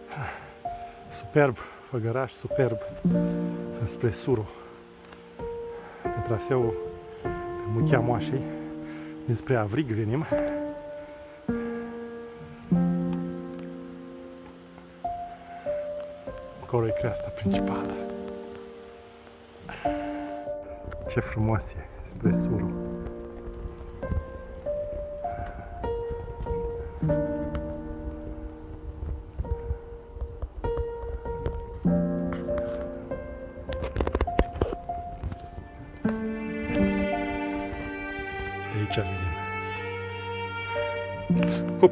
Superb, făgăraș superb spre Suru. Pe traseul pe Muchea Moașei, dinspre Avrig venim. Acolo e creasta principală. Ce frumos e spre Suru. De aici venim. Hop!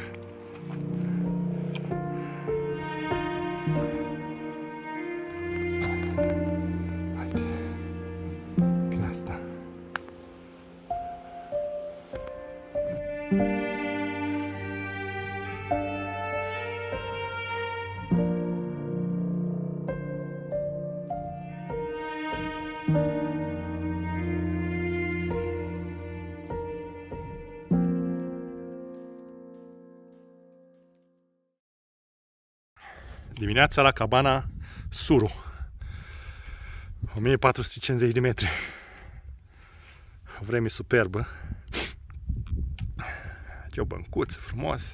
Dimineața la cabana Suru, 1450 de metri. O vreme superbă. Aici o băncuță frumos.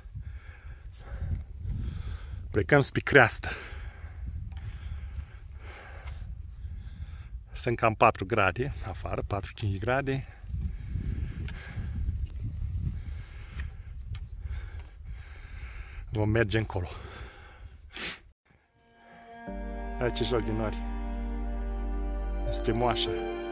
Plecăm spre creastă. Sunt cam 4 grade afară, 4-5 grade. Vom merge încolo. Hai ce joc din nori. Spre Moașa.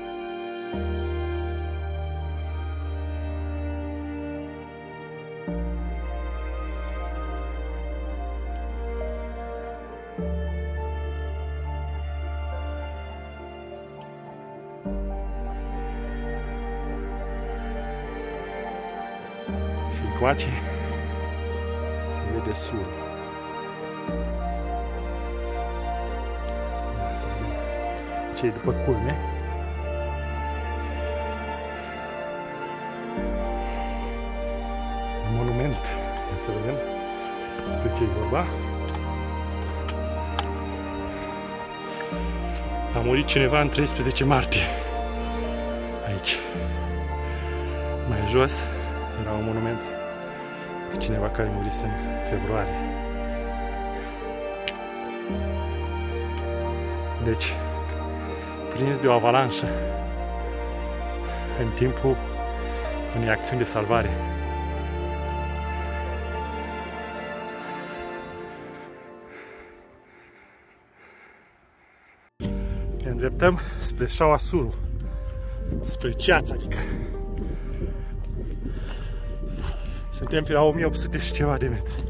Și încoace se vede Suru. Ce e după culme. Un monument. Hai să vedem despre ce e vorba. A murit cineva în 13 martie. Aici. Mai jos era un monument de cineva care murise în februarie. Deci, prins de o avalanșă în timpul unei acțiuni de salvare. Ne îndreptăm spre șaua Suru, spre Ceața, adică. Suntem pe la 1800 și ceva de metri.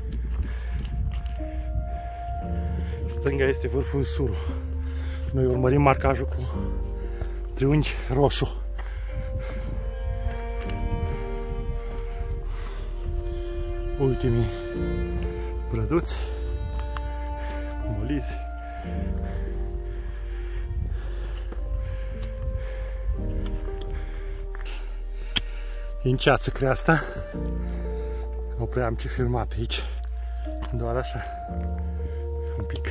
Stânga este vârful Suru. Noi urmărim marcajul cu triunghi roșu. Ultimii brăduți, molizi. E în Ceață creasta. Nu prea am ce filma pe aici. Doar așa. Un pic.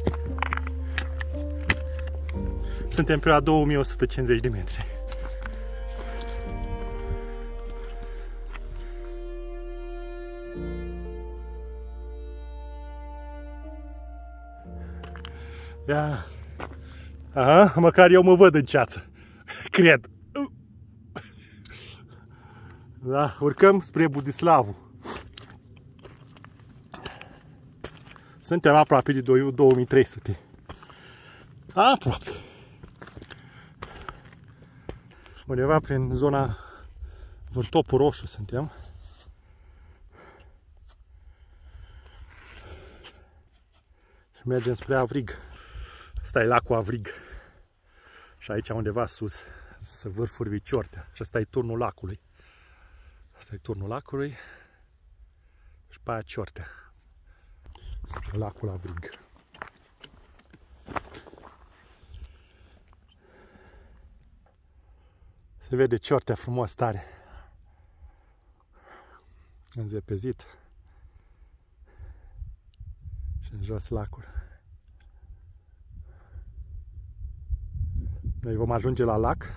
Suntem pe la 2150 de metri. Ia. Aha, măcar eu mă văd în Ceață. Cred. Da, urcăm spre Budislavu. Suntem aproape de 2300. Aproape. Undeva prin zona Vârtopul Roșu suntem. Și mergem spre Avrig. Asta e lacul Avrig. Și aici undeva sus sunt vârfuri Viciortea. Și asta e turnul lacului. Asta e turnul lacului. Și pe aia Ciortea. Spre lacul Avrig. Se vede Ciortea frumos tare. Înzepezit. Și în jos lacul. Noi vom ajunge la lac.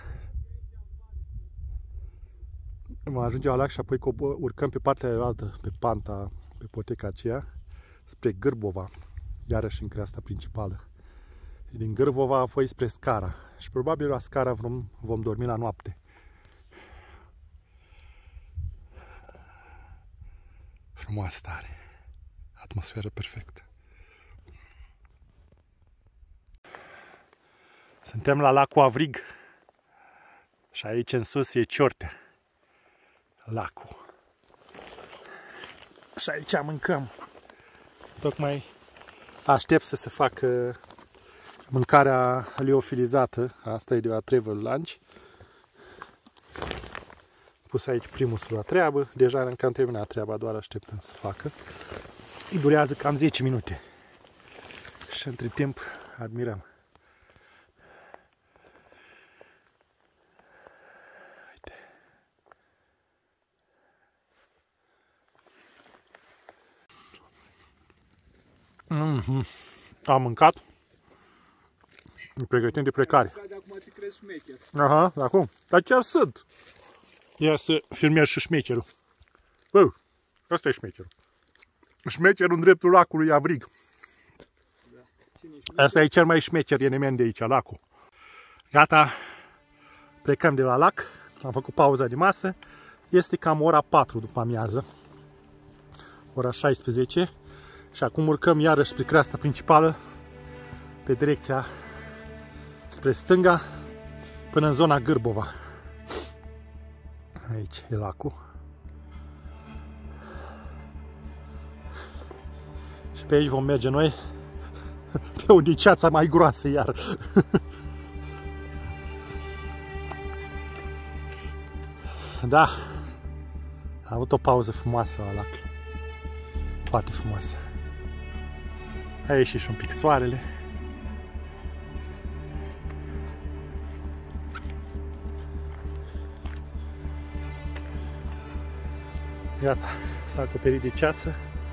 Vom ajunge la lac și apoi urcăm pe partea cealaltă, pe panta, pe poteca aceea, spre Gârbova, iarăși în creasta principală. Și din Gârbova apoi spre Scara. Și probabil la Scara vom dormi la noapte. Frumoasă stare. Atmosferă perfectă. Suntem la lacul Avrig. Și aici în sus e Ciortea. Lacul. Și aici mâncăm. Tocmai aștept să se facă mâncarea liofilizată. Asta e de la Travel Lunch. Pus aici primusul la treabă. Deja am cam terminat treaba, doar așteptăm să facă. Durează cam 10 minute. Și între timp admirăm. Am mâncat. Ne pregătim de plecare. De acum ți crezi șmecher. Aha, acum. Dar chiar sunt. Ia să filmez și șmecherul. Bă, ăsta e șmecherul. Șmecherul în dreptul lacului Avrig. Asta e cel mai șmecher element de aici, lacul. Gata. Plecăm de la lac. Am făcut pauza de masă. Este cam ora 4 după amiază. Ora 16. Și acum urcăm iarăși spre creasta principală, pe direcția spre stânga, până în zona Gârbova. Aici e lacul. Și pe aici vom merge noi, pe unde e ceața mai groasă iar. Da, am avut o pauză frumoasă la lac. Foarte frumoasă. A ieșit și un pic soarele. Gata, s-a acoperit de ceață.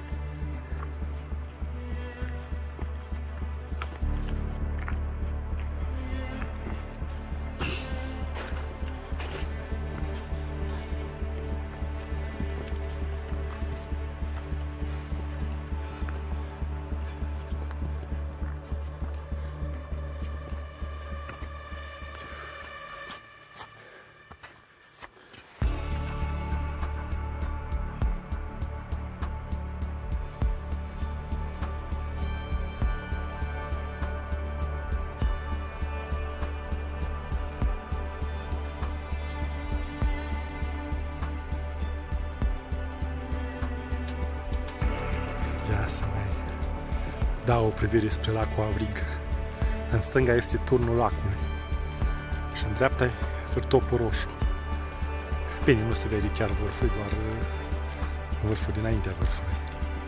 Dau o privire spre lacul Avrig. În stânga este turnul lacului. Și în dreapta e Vârtopul Roșu. Bine, nu se vede chiar vârful, doar vârful dinaintea vârfului.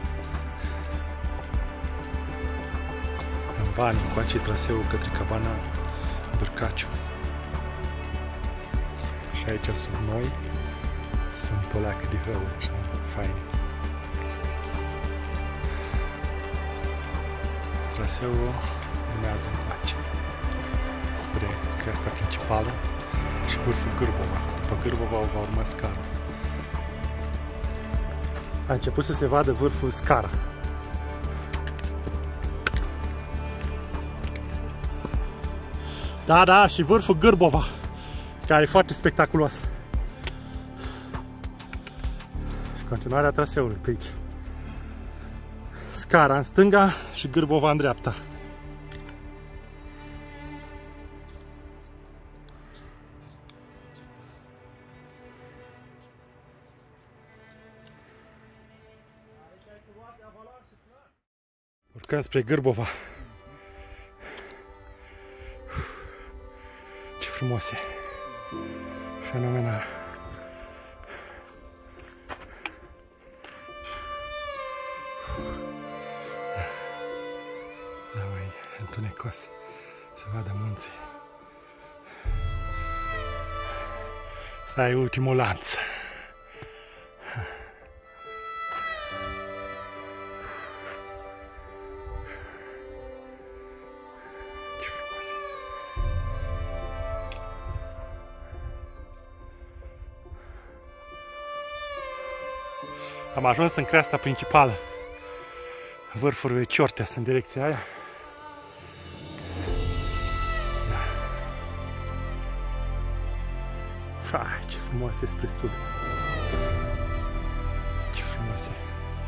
În Vani, cu acest traseu către cabana Bârcaciu. Și aici sub noi sunt o leacă de hăuri, așa, faine. Traseul urmează încoace spre creasta principală și vârful Gârbova. După Gârbova va urma Scara. A început să se vadă vârful Scara. Da, da, și vârful Gârbova, care e foarte spectaculos. Și continuarea traseului pe aici. Scara în stânga și Gârbova în dreapta. Urcăm spre Gârbova. Ce frumos e! Fenomenal! Da, mai întunecos să vadă munții. Asta e ultimul lanț. Am ajuns în creasta principală. Vârfurile Ciortea sunt în direcția aia. Fai, ce frumos e spre sud. Ce frumos e.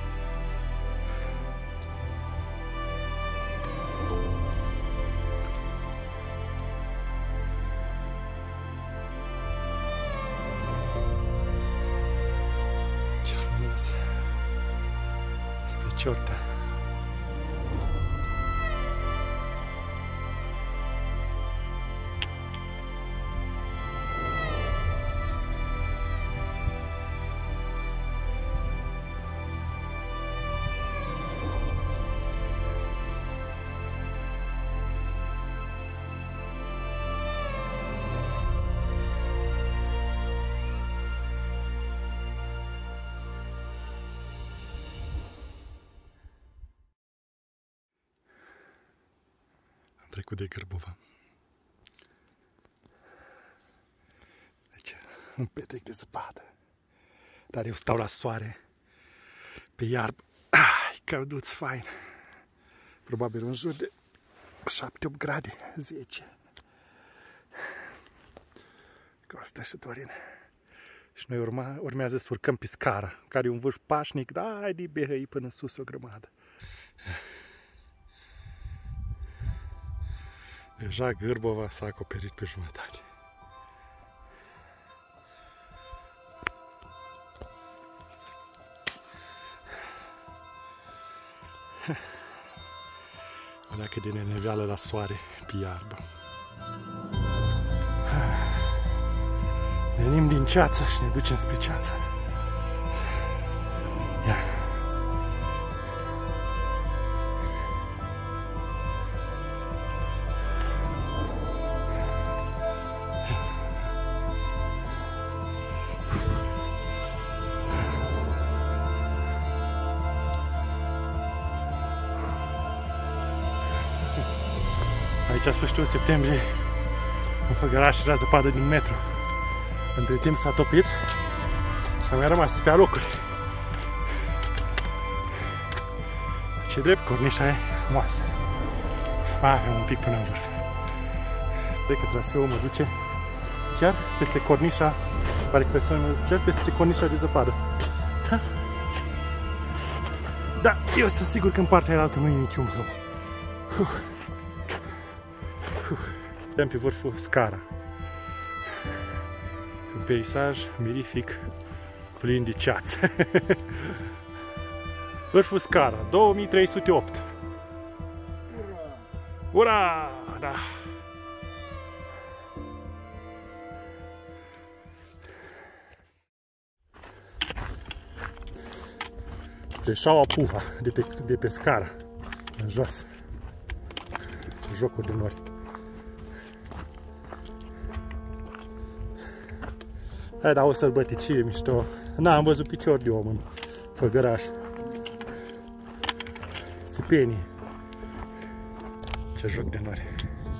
Ce frumos. Spre Ciortea. Trecut de Gârbova. Deci, un petec de zăpadă. Dar eu stau la soare, pe iarbă. Ai, călduț fain. Probabil în jur de 7-8 grade, 10. Costă și Dorin. Și noi urmează să urcăm pe scara, care e un vârf pașnic, dar hai de behăi până sus o grămadă. Deja Gârbova s-a acoperit pe jumătate. O leacă de neneveală la soare pe iarbă. Venim din ceață și ne ducem spre ceață. Ia. Aici, sfârșitul septembrie, în Făgăraș era zăpadă din metru. Între timp s-a topit și am mai rămas pe alocuri. Ce drept, cornișa e frumoasă. Mai avem un pic până în vârf. Cred că traseul mă duce chiar peste cornișa, se pare că traseul mă duce chiar peste cornișa de zăpadă. Ha? Da, eu sunt sigur că în partea aia altă nu e niciun hău. Suntem pe vârful Scara. Un peisaj mirific plin de ceață. Vârful Scara, 2308. Ura! Da! Spre Șaua Puha, de pe Scara, în jos. Ce jocuri de nori. Hai, da, o sălbăticie mișto. N-am văzut picior de om în Făgăraș. Țipenii. Ce joc de nori.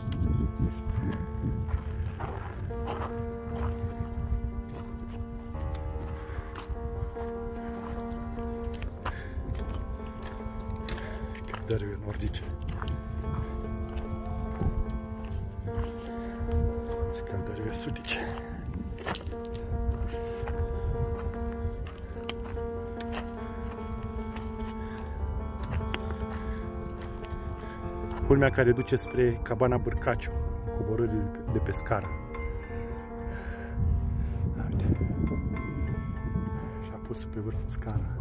Dărâi nordice. Și căldări sudice. Culmea care duce spre Cabana Bârcaciu, coborârii de pe Scara. Uite. Și-a pus pe vârful Scara.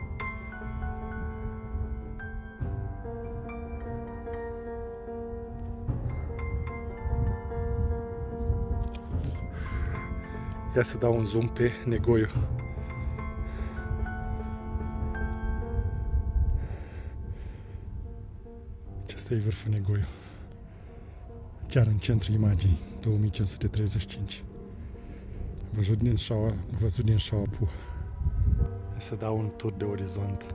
Ia să dau un zoom pe Negoiu. Acesta e vârful Negoiu. Chiar în centrul imaginii, 2535. Văzut din Șaua Puha. Ia să dau un tur de orizont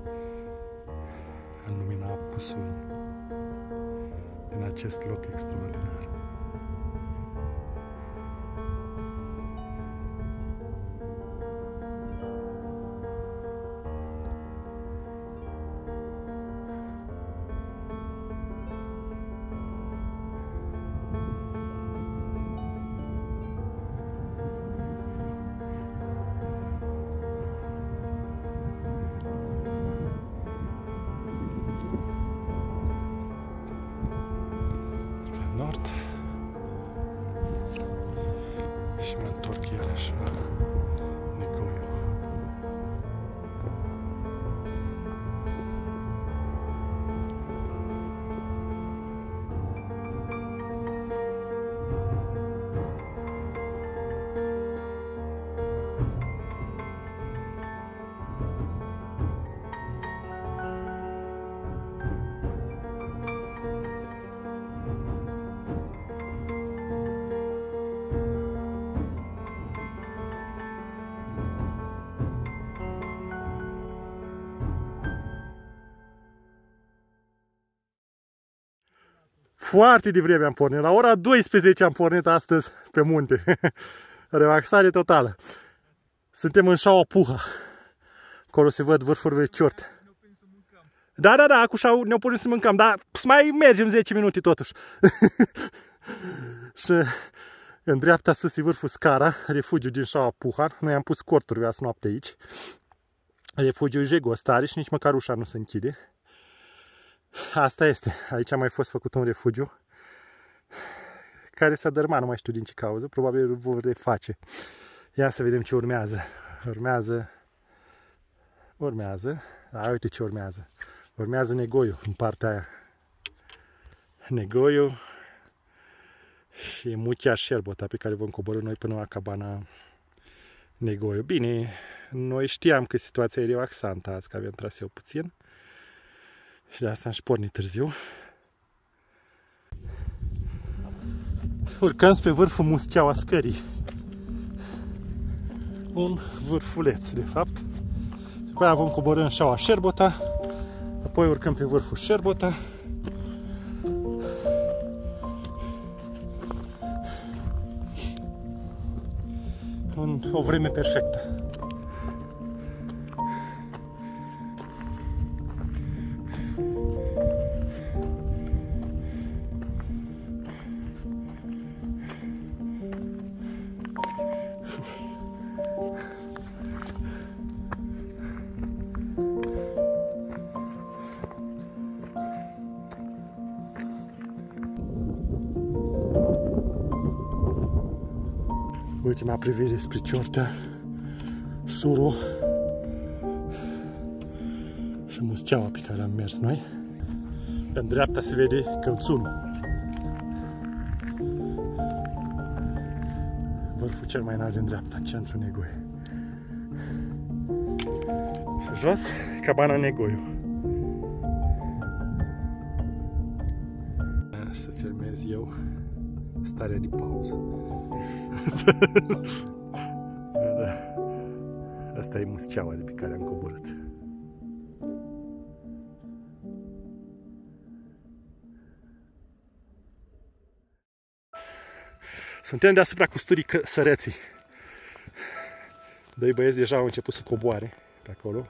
în lumina apusului din acest loc extraordinar. Foarte devreme am pornit. La ora 12 am pornit astăzi pe munte. Relaxare totală. Suntem în Șaua Puha. Acolo se văd vârfurile ciorte. Da, acum ne-au pornit să mâncăm, dar mai mergem 10 minute totuși. Și în dreapta sus e vârful Scara, refugiu din Șaua Puha. Noi am pus corturi azi noapte aici. Refugiul e jegostare și nici măcar ușa nu se închide. Asta este. Aici a mai fost făcut un refugiu care s-a dărâmat, nu mai știu din ce cauză. Probabil îl vor reface. Ia să vedem ce urmează. Urmează. Da, uite ce urmează. Urmează Negoiu în partea aia. Negoiu și Muchea Șerbota pe care vom coborî noi până la cabana Negoiu. Bine, noi știam că situația e relaxantă azi, că avem traseu puțin. Și de asta am și pornit târziu. Urcăm spre vârful Muscheaua Scării. Un vârfuleț, de fapt. După aia vom coborî în Șaua Șerbota. Apoi urcăm pe vârful Șerbota. În o vreme perfectă. Ultima privire spre Ciortea, Suru și Muscheaua pe care am mers noi. În dreapta se vede Călțunul. Vârful cel mai înalt din dreapta, în centrul Negoiu. Și jos, cabana Negoiu. Să filmez eu starea de pauză. Asta e Muscheaua de pe care am coborât. Suntem deasupra Custurii Sărății. Doi băieți deja au început să coboare pe acolo.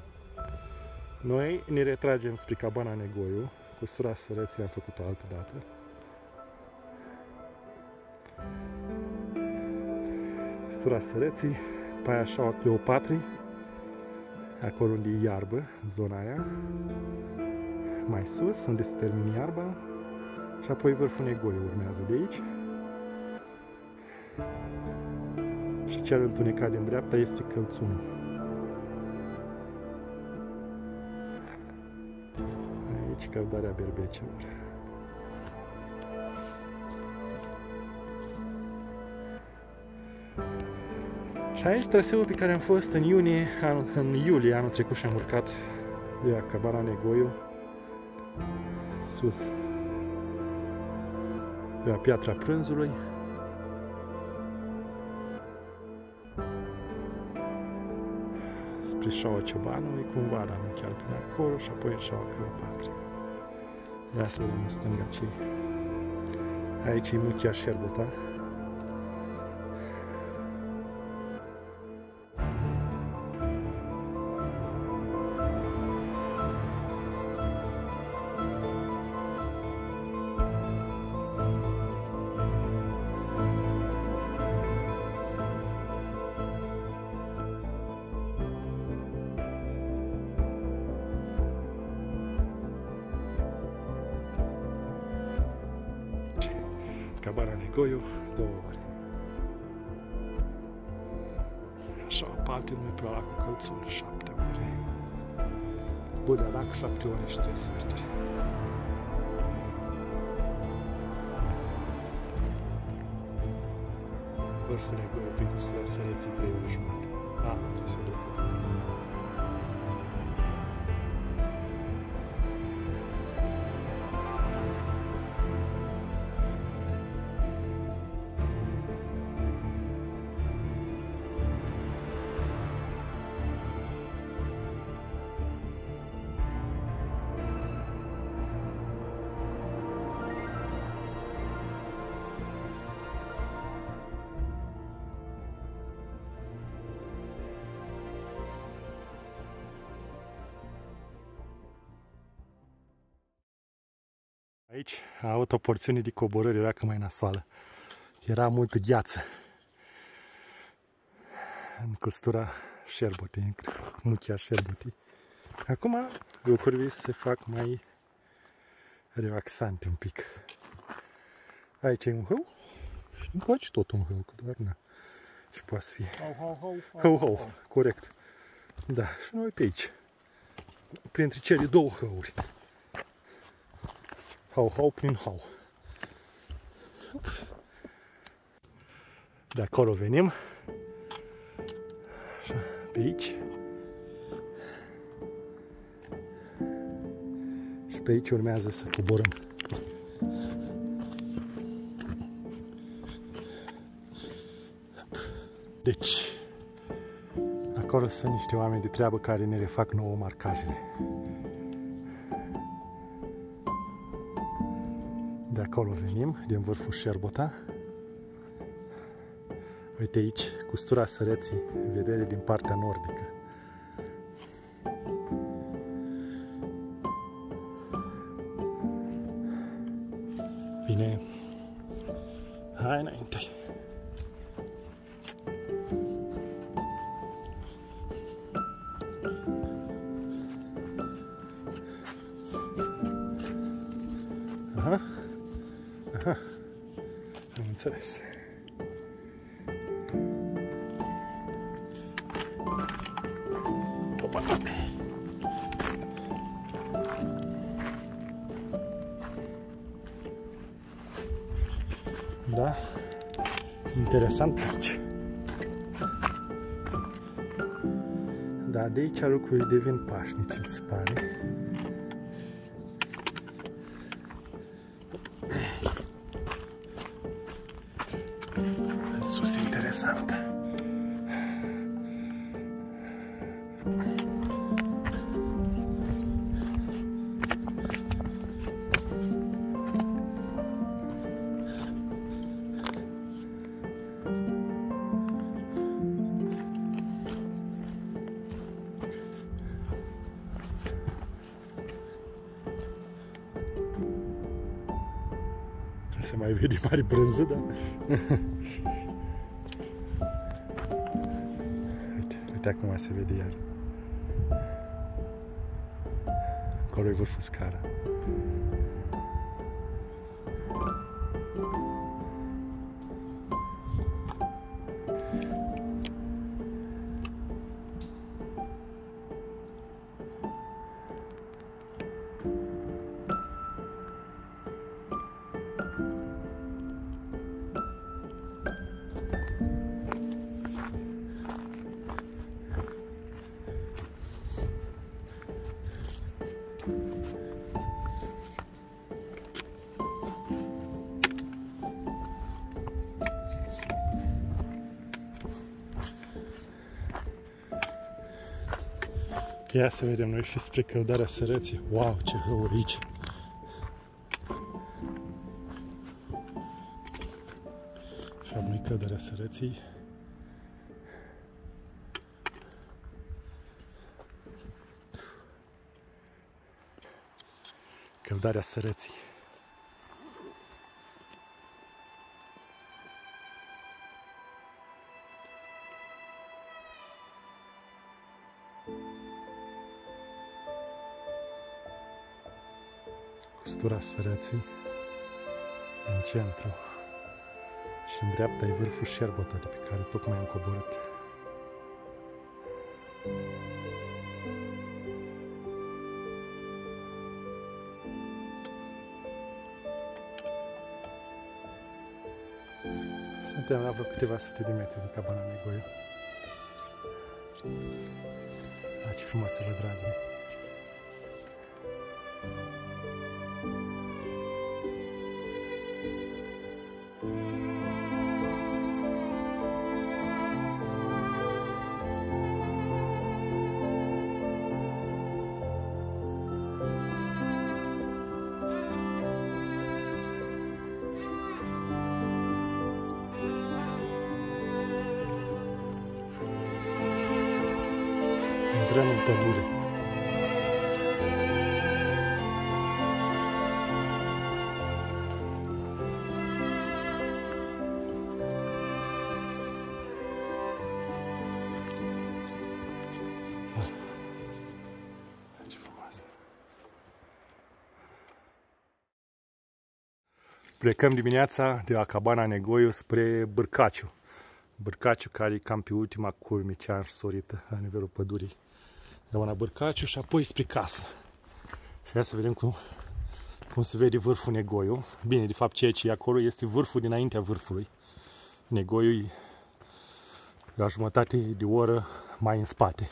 Noi ne retragem spre cabana Negoiu. Custura Sărății am făcut-o altă dată. Custura Sărății, pe aia Șaua Cleopatrii, acolo unde e iarbă, zona aia, mai sus, unde se termină iarba, și apoi vârful Negoiu urmează de aici. Și cel întunecat din dreapta este Călțunul. Aici căldarea berbecelor. Și aici traseul pe care am fost în iulie anul trecut și am urcat de la cabana Negoiu sus de la Piatra Prânzului. Spre Șaua Ciobanului, cumva am chiar până acolo și apoi în Șaua Cleopatrii. Ia să vedem în stânga ce aici e Muchea Șerbota. Cabana Negoiu, 2 ore. Așa, Patin mi plăcea cu Călțunul, 7 ore. Budalac, 7 ore și 3 sferturi. Vârful Negoiu pe Custura Sărății, 3 ore jumătate. Trebuie să duc. Aici a avut o porțiune de coborâre, era că mai nasoală. Era multă gheață în costura șerbotei, nu chiar șerbotei. Acum lucrurile se fac mai relaxante un pic. Aici e un hău și încoace tot un hău, că doar na. Și poate să fie. Hău, corect. Da, și noi pe aici. Printre cele două hăuri. Hau prin hau. De acolo venim. Așa, pe aici. Și pe aici urmează să coborâm. Deci, acolo sunt niște oameni de treabă care ne refac nouă marcajele. De acolo venim, din vârful Șerbota. Uite aici, costura Sărății, vedere din partea nordică. Bine, hai înainte. Aha. Am înțeles. Opa. Da? Interesant aici. Da, de aici lucrurile devin pașnice, îți se pare. Sus, interesant. Se mai vede mare brânză, da? Uite acum se vede iar. Acolo e vârful scara. Ia să vedem noi și spre Căldarea Sărății. Wow, ce hăuri aici! Și am noi Căldarea Sărății. Căldarea Sărății. Costura Sărății în centru și în dreapta e vârful Șerbota de pe care tocmai am coborât. Suntem la vreo câteva sute de metri de Cabana Negoiu. Ce frumos să văd razele. Intrăm în pădure. Plecăm dimineața de la cabana Negoiu spre Bârcaciu. Bârcaciu care e cam pe ultima curme cea însorită la nivelul pădurii. Cabana Bârcaciu și apoi spre casă. Și hai să vedem cum se vede vârful Negoiu. Bine, de fapt ceea ce e acolo este vârful dinaintea vârfului. Negoiu e la jumătate de oră mai în spate.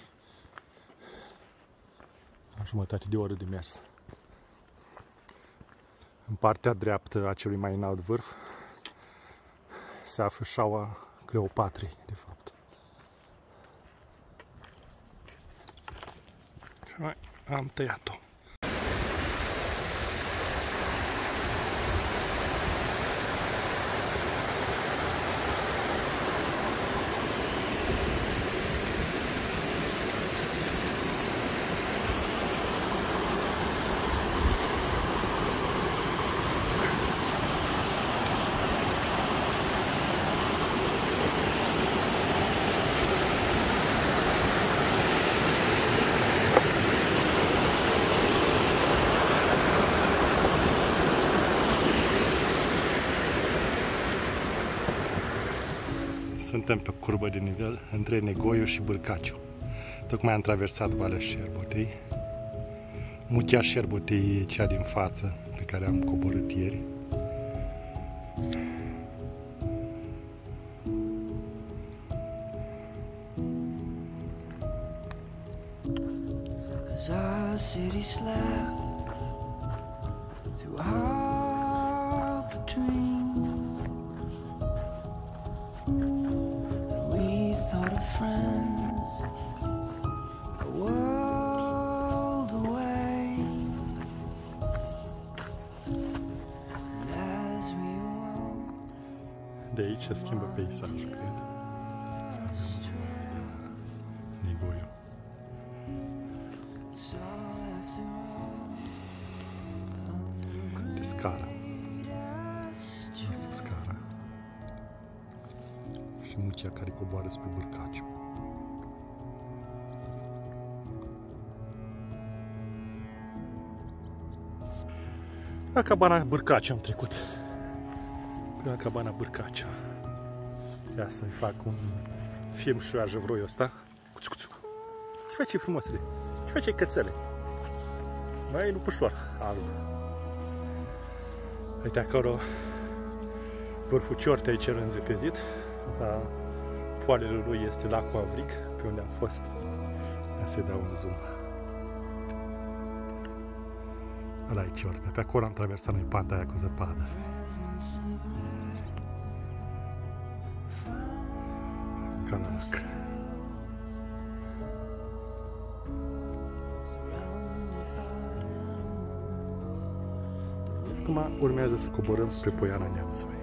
La jumătate de oră de mers. În partea dreaptă a celui mai înalt vârf se află șaua Cleopatrei, de fapt. Și am tăiat-o. Suntem pe o curbă de nivel între Negoiu și Bârcaciu. Tocmai am traversat Valea Șerbotei. Muchea Șerbotei e cea din față pe care am coborât ieri. As our city slept through all the dreams, we thought of friends a world away, and as we awoke, De aici se schimbă peisajul, cred. Negoiu. De scara. Scara. Și Muchea care coboară spre Bârcaciu. La cabana Bârcaciu am trecut. La cabana Bârcaciu. Ia să-mi fac un film șoarjăvroiul ăsta. Cuțu, cuțu. Ce face frumosele? Ce face cățele? Mai lupușor alb. Uite acolo vârful Ciortei cel înzepezit. La poalele lui este lacul Avrig, pe unde am fost. Ia să-i dau un zoom. Ăla e Ciortea. Pe acolo am traversat noi panta aia cu zăpadă. Canalac. Acum urmează să coborâm spre Poiana Neamțului.